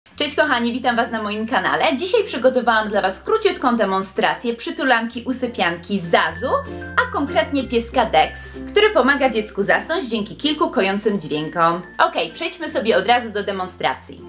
Cześć kochani, witam Was na moim kanale. Dzisiaj przygotowałam dla Was króciutką demonstrację przytulanki usypianki Zazu, a konkretnie pieska Dex, który pomaga dziecku zasnąć dzięki kilku kojącym dźwiękom. Ok, przejdźmy sobie od razu do demonstracji.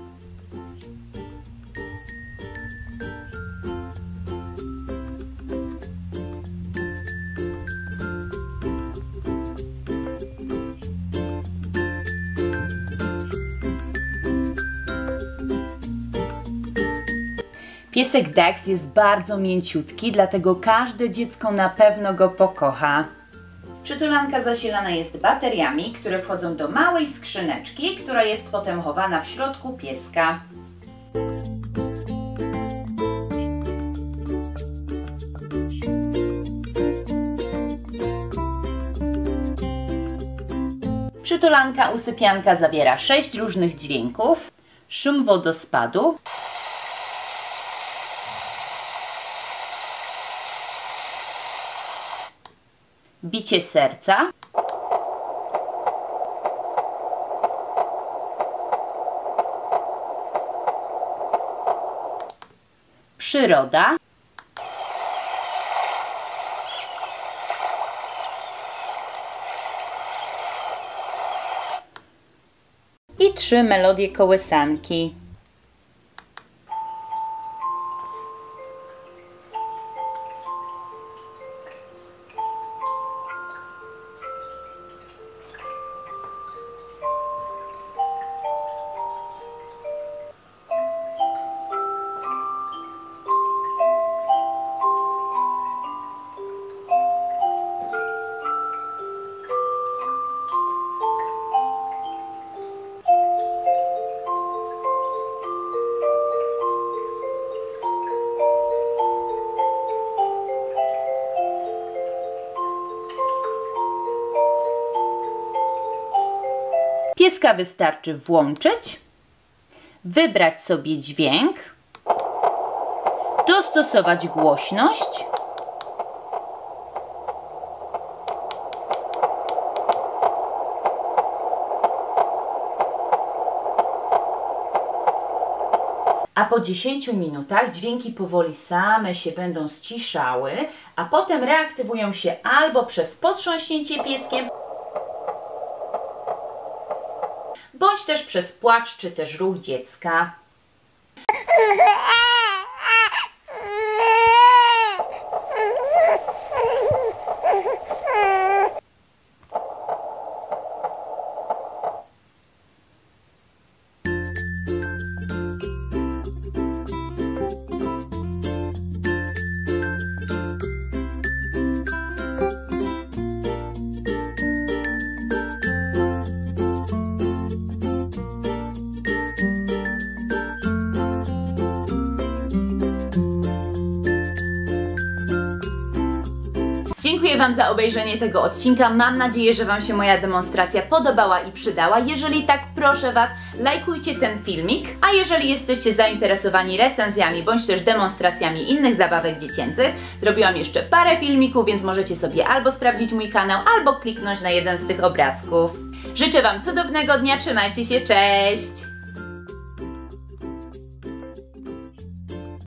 Piesek Dex jest bardzo mięciutki, dlatego każde dziecko na pewno go pokocha. Przytulanka zasilana jest bateriami, które wchodzą do małej skrzyneczki, która jest potem chowana w środku pieska. Przytulanka usypianka zawiera 6 różnych dźwięków: szum wodospadu, bicie serca, przyroda, i 3 melodie kołysanki. Pieska wystarczy włączyć, wybrać sobie dźwięk, dostosować głośność, a po 10 minutach dźwięki powoli same się będą ściszały, a potem reaktywują się albo przez potrząśnięcie pieskiem, bądź też przez płacz czy też ruch dziecka. Dziękuję Wam za obejrzenie tego odcinka. Mam nadzieję, że Wam się moja demonstracja podobała i przydała. Jeżeli tak, proszę Was, lajkujcie ten filmik. A jeżeli jesteście zainteresowani recenzjami bądź też demonstracjami innych zabawek dziecięcych, zrobiłam jeszcze parę filmików, więc możecie sobie albo sprawdzić mój kanał, albo kliknąć na jeden z tych obrazków. Życzę Wam cudownego dnia, trzymajcie się, cześć!